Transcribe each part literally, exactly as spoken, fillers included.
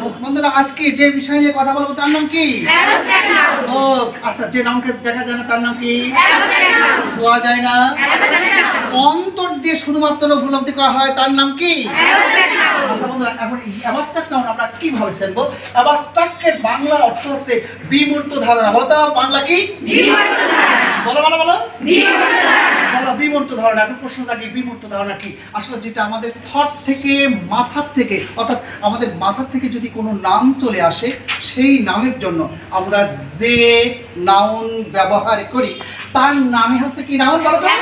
বন্ধুরা আজকে যে বিষয় নিয়ে কথা বলবো তার নাম কি? ও আচ্ছা, যে নামকে দেখা যায় না তার নাম কি? ছোঁয়া যায় না, অন্তর দিয়ে শুধুমাত্র উপলব্ধি করা হয় তার নাম কি? আচ্ছা বন্ধুরা, এখন অ্যাবস্ট্রাক্ট নাউন আমরা কিভাবে চিনবো? অ্যাবস্ট্রাক্টের বাংলা অর্থ হচ্ছে বিমূর্ত ধারণা। বলো তো বাংলা কি? বলো বলো বলো বলো বিমূর্ত ধারণা। এখন প্রশ্ন থাকে বিমূর্ত ধারণা কি? আসলে যেটা আমাদের থট থেকে, মাথার থেকে, অর্থাৎ আমাদের মাথার থেকে যদি কোনো নাম চলে আসে, সেই নামের জন্য আমরা যে নাউন ব্যবহার করি তার নামই হচ্ছে কি নাউন? বলো তো।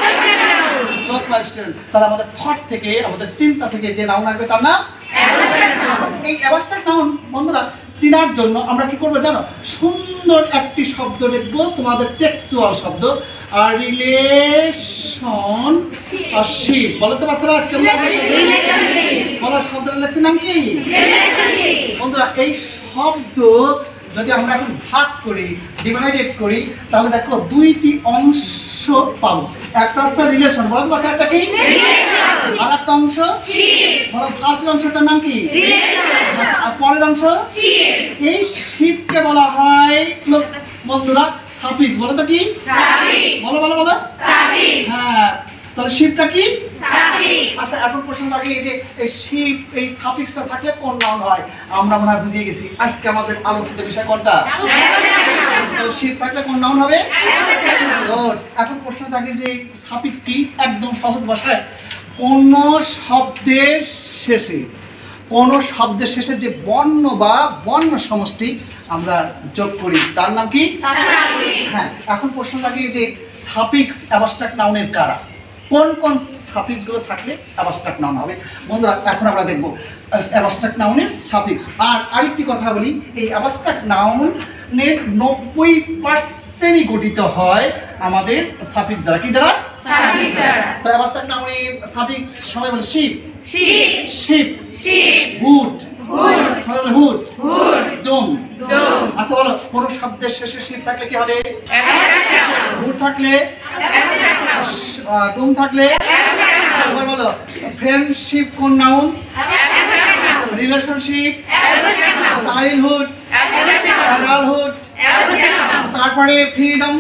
তাহলে আমাদের থট থেকে, আমাদের চিন্তা থেকে যে নাউন আসবে তার নাম। আচ্ছা, এই অ্যাবস্ট্রাক্ট নাউন বন্ধুরা চেনার জন্য আমরা কি করবো জানো? সুন্দর একটি শব্দ লিখবো, তোমাদের টেক্সচুয়াল শব্দ, আর রিলেশন আর শিপ। বলো তো বাচ্চারা আজকে বলো শব্দটা লেখছে নাম কি? বন্ধুরা এই শব্দ যদি আমরা এখন ভাগ করি, ডিভাইডেড করি, তাহলে দেখো দুইটি অংশ পাবো। একটা হচ্ছে রিলেশন। বলো তো বাচ্চা একটা কি? আর একটা অংশ বলো, ফার্স্ট অংশটার নাম কি? আর পরের অংশ এই শিপকে বলা হয় বন্ধুরা সাফিক্স। বলো তো কি? বলো বলো বলো হ্যাঁ, তাহলে শিপটা কি? আচ্ছা, এখন প্রশ্ন থাকে এই যে এই শিপ, এই সাফিক্সটা থাকলে কোন নাউন হয়? আমরা মনে হয় বুঝিয়ে গেছি। আজকে আমাদের আলোচিত বিষয় কোনটা? তাহলে শিপ থাকলে কোন নাউন হবে? এখন প্রশ্ন থাকে যে সাফিক্স কি? একদম সহজ ভাষায়, কোন শব্দের শেষে, কোন শব্দের শেষে যে বর্ণ বা বর্ণ সমষ্টি আমরা যোগ করি তার নাম কি? হ্যাঁ, এখন প্রশ্ন থাকে যে সাফিক্স অ্যাবস্ট্রাক্ট নাউনের কারা? কোন কোন সাফিক্স গুলো থাকলে অ্যাবস্ট্রাক্ট নাউন হবে? বন্ধুরা এখন আমরা দেখব অ্যাবস্ট্রাক্ট নাউনের সাফিক্স। আর আরেকটি কথা বলি, এই অ্যাবস্ট্রাক্ট নাউনের নব্বই পার্সেন্টই গঠিত হয় আমাদের সাফিক্স দ্বারা। কি দ্বারা? তো অ্যাবস্ট্রাক্ট নাউনের সাফিক্স সবাই বলে শিপ, শিপ, হুড, সবাই বলে হুড, ডোম। আচ্ছা বলো, কোন শব্দের শেষে শিপ থাকলে কি হবে? হুড থাকলে, ডোম থাকলে। এবার বলো ফ্রেন্ডশিপ কোন নাউন? রিলেশনশিপ, চাইল্ডহুড, অ্যাডাল্টহুড, তারপরে ফ্রিডম,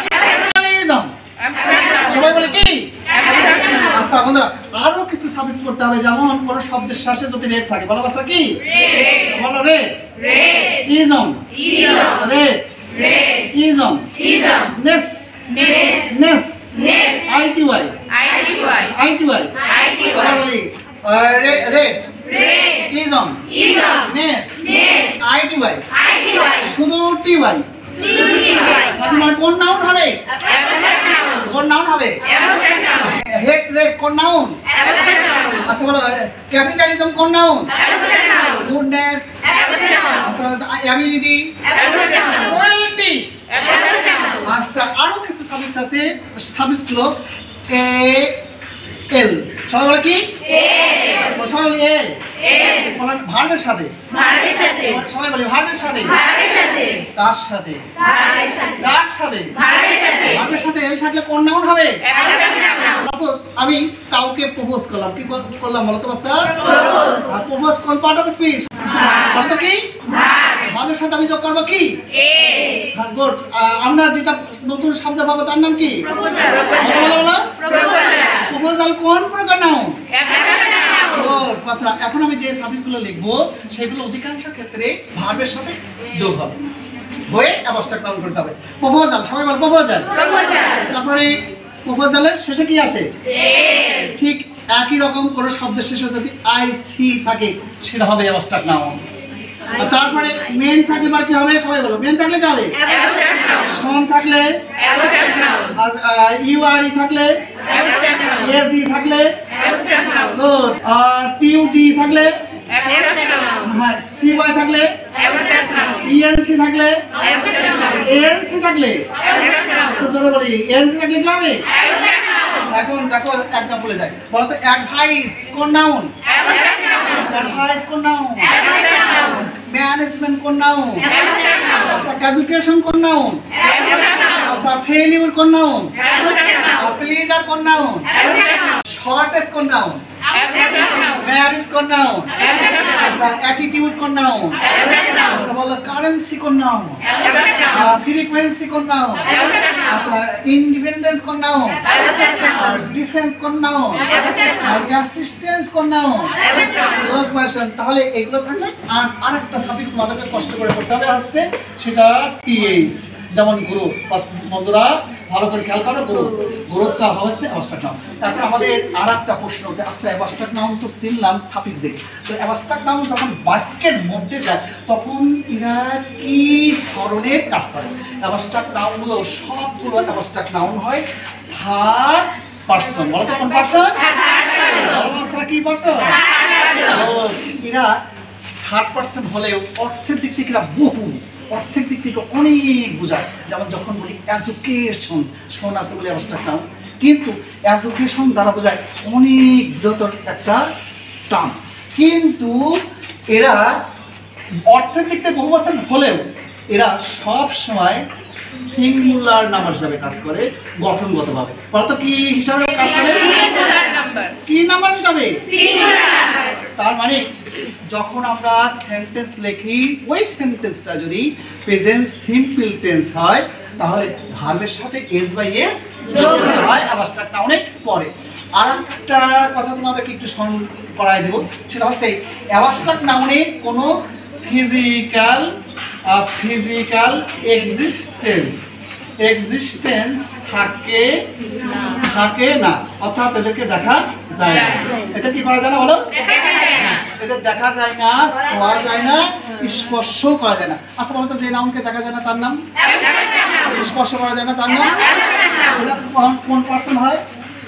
সবাই বলে কি? আচ্ছা বন্ধুরা আরো কিছু সাফিক্স করতে হবে, যেমন কোন শব্দের শেষে যদি রেট থাকে। বলো বাচ্চা কি? বলো rate, ism, rate, ism, ness, ness, I T Y, I T Y. কথা বলি রেট, ইজম, নেস, আইটিওয়াই, শুধু টিওয়াই। মানে কোন নাউন হবে? কোন নাউন হবে? হেড রেট কোন নাউন? আচ্ছা বলো ক্যাপিটালিজম কোন নাউন? গুডনেস, আচ্ছা অ্যাবিলিটি, রয়্যালটি। আচ্ছা আরো কিছু সাফিক্স আছে, সাফিক্স গুলো এ এল। সবাই বলে কি? সবাই বলে এল, বলেন ভার্বের সাথে, সবাই বলে ভার্বের সাথে, কার সাথে, কার সাথে, ভার্বের সাথে এল থাকলে কোন নাউন হবে? সাপোজ আমি কাউকে প্রপোজ করলাম, কি করলাম বলো তো বাচ্চা? প্রপোজ কোন পার্ট অফ স্পিচ? বলো কি? ভার্বের সাথে আমি যোগ করবো কি? হ্যাঁ গুড। আমরা যেটা নতুন শব্দ পাবো তার নাম কি? বলো বলো প্রপোজাল কোন প্রকার নাউন? এখন আমি যে সাফিক্সগুলো লিখবো সেগুলো অধিকাংশ ক্ষেত্রে ভার্বের সাথে যোগ হবে, হয়ে অ্যাবস্ট্রাক্ট নাউন করতে হবে। প্রপোজাল, সবাই বল প্রপোজাল। তারপরে প্রপোজালের শেষে কি আছে? ঠিক একই রকম কোন শব্দের শেষে যদি আই সি থাকে সেটা হবে অ্যাবস্ট্রাক্ট নাউন। তারপরে মেন থাকলে এবার কি হবে? সবাই বলো মেন থাকলে কি হবে? সন থাকলে, আর ইউ আর ই থাকলে, এস ই থাকলে, গুড, আর টিউ ডি থাকলে, হ্যাঁ সি ওয়াই থাকলে, ইএনসি থাকলে, এএনসি থাকলে, তো জোরে বলি এএনসি থাকলে কি হবে? এখন দেখো এক্সাম্পলে যাই। বলো তো অ্যাডভাইস কোন নাউন? অ্যাডভাইস কোন নাউন? ম্যানেজমেন্ট কোন নাউন? আচ্ছা এডুকেশন কোন নাউন? আচ্ছা ফেলিউর কোন নাউন? প্লিজার কোন নাউন? শর্টেস্ট কোন নাউন? ম্যারিজ কোন নাউন? আচ্ছা অ্যাটিটিউড কোন নাউন? আচ্ছা বলো কারেন্সি কোন নাউন? ফ্রিকোয়েন্সি কোন নাউন? আচ্ছা ইন্ডিপেন্ডেন্স কোন নাউন? আর ডিফেন্স কোন নাউন? অ্যাসিস্ট্যান্স কোন নাউন? Good question. তাহলে এগুলো থাকলে আর আরেকটা সাবজেক্ট তোমাদেরকে কষ্ট করে পড়তে হবে আসছে, সেটা টিএইচ, যেমন গ্রোথ। বন্ধুরা ভালো করে খেয়াল করো, গ্রোথ গ্রোথটা হচ্ছে অ্যাবস্ট্রাক্ট নাউন। তারপর আমাদের আর একটা প্রশ্ন যে আচ্ছা অ্যাবস্ট্রাক্ট নাউন তো চিনলাম সাফিক্স দেখে, তো অ্যাবস্ট্রাক্ট নাউন যখন বাক্যের মধ্যে যায় তখন এরা কি ধরনের কাজ করে? অ্যাবস্ট্রাক্ট নাউনগুলো সবগুলো অ্যাবস্ট্রাক্ট নাউন হয় থার্ড পারসন। বলো তো কোন পারসন? কি পারসন? এরা থার্ড পারসন হলেও অর্থের দিক থেকে এরা বহু, অর্থের দিক থেকে অনেক বোঝায়। যেমন যখন বলি এডুকেশন, শোন আছে বলে অ্যাবস্ট্রাক্ট নাউন, কিন্তু এডুকেশন দ্বারা বোঝায় অনেক বৃহত্তর একটা টার্ম। কিন্তু এরা অর্থের দিক থেকে বহু পার্সেন্ট হলেও এরা সব সময় সিঙ্গুলার নাম্বার হিসাবে কাজ করে, গঠনগতভাবে। বলতো কি হিসাবে কাজ করে? কি নাম্বার হিসাবে? তার মানে যখন আমরা সেন্টেন্স লিখি ওই সেন্টেন্সটা যদি প্রেজেন্ট সিম্পল টেন্স হয় তাহলে ভার্বের সাথে এস বাই এস যোগ করতে হয় অ্যাবস্ট্রাক্ট নাউনের পরে। আর একটা কথা তোমাদেরকে একটু স্মরণ করায় দেব, সেটা হচ্ছে অ্যাবস্ট্রাক্ট নাউনে কোনো ফিজিক্যাল ফিজিক্যাল এক্সিস্টেন্স এক্সিস্টেন্স থাকে থাকে না, অর্থাৎ এদেরকে দেখা যায় না। এদের কি করা যায় না বলো? এদের দেখা যায় না, ছোঁয়া যায় না, স্পর্শ করা যায় না। আচ্ছা বলো তো যে নাউনকে দেখা যায় না তার নাম? স্পর্শ করা যায় না তার নাম? এটা কোন পার্সন হয়?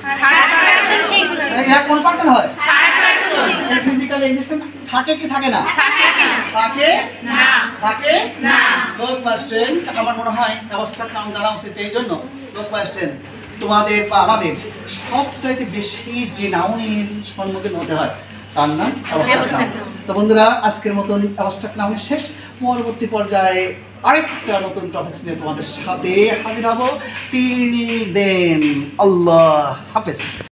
এরা কোন পার্সন হয়? ফিজিক্যাল এক্সিস্টেন্স থাকে কি থাকে না? থাকে না, থাকে না। Good question. আমার মনে হয় অ্যাবস্ট্রাক্ট নাউন জানা উচিত, এই জন্য গুড কোশ্চেন। তোমাদের বা আমাদের সবচাইতে বেশি যে নাউনের সম্মুখীন হতে হয় তার নাম অ্যাবস্ট্রাক্ট নাউন। তো বন্ধুরা আজকের মতন অ্যাবস্ট্রাক্ট নাউনের শেষ। পরবর্তী পর্যায়ে আরেকটা নতুন টপিকস নিয়ে তোমাদের সাথে হাজির হব। টিল দেন আল্লাহ হাফেজ।